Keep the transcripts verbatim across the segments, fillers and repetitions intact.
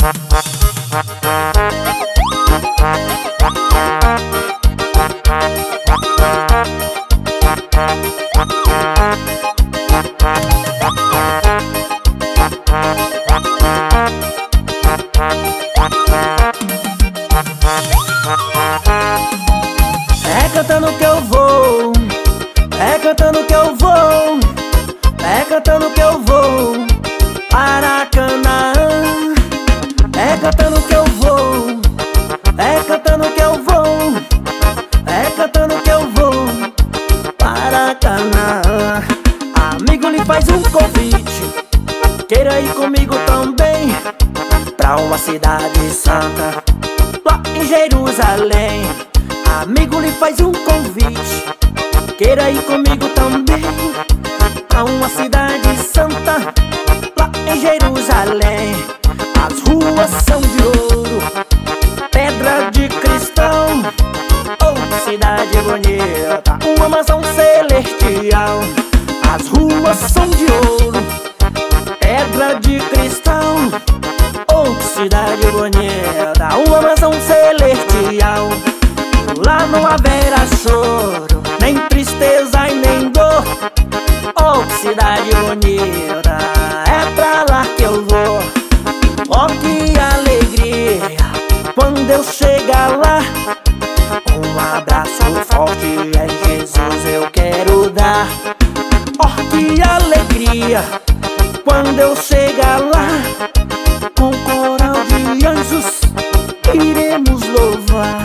É cantando que eu vou, é cantando que eu vou, é cantando que eu vou para Canaã. É cantando que eu vou, é cantando que eu vou, é cantando que eu vou para Canaã. Amigo, lhe faz um convite, queira ir comigo também pra uma cidade santa lá em Jerusalém. Amigo, lhe faz um convite, queira ir comigo também pra uma cidade santa lá em Jerusalém. As ruas são de ouro, pedra de cristal, oh, cidade bonita, uma mansão celestial. As ruas são de ouro, pedra de cristal, oh, cidade bonita, uma mansão celestial. Lá não haverá choro, nem tristeza e nem dor, oh, cidade bonita, é pra lá que eu vou. Oh, que alegria quando eu chegar lá, um abraço forte em Jesus eu quero dar. Oh, que alegria quando eu chegar lá, com coral de anjos iremos louvar.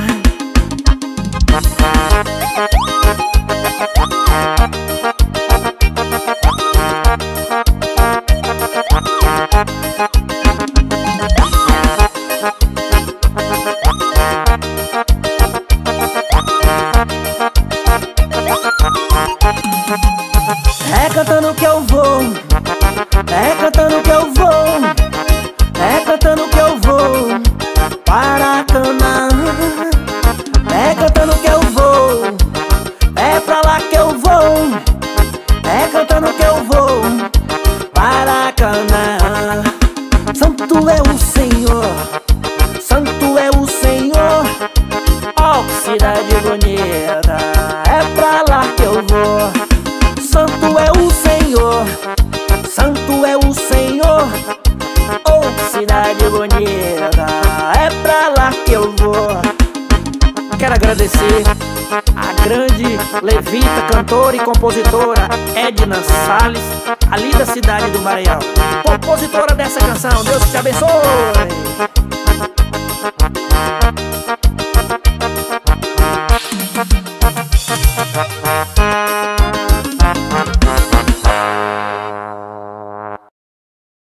É cantando que eu vou, é cantando que eu vou, é cantando que eu vou para Canaã. É cantando que eu vou, é pra lá que eu vou, é cantando que eu vou para Canaã. Santo é o Senhor, santo é o Senhor, oh, cidade bonita, é pra lá que eu vou. Santo é o Senhor, santo é o Senhor, oh, cidade bonita, é pra lá que eu vou. Quero agradecer a grande levita, cantora e compositora Edna Salles, ali da cidade do Maranhão, compositora dessa canção. Deus te abençoe.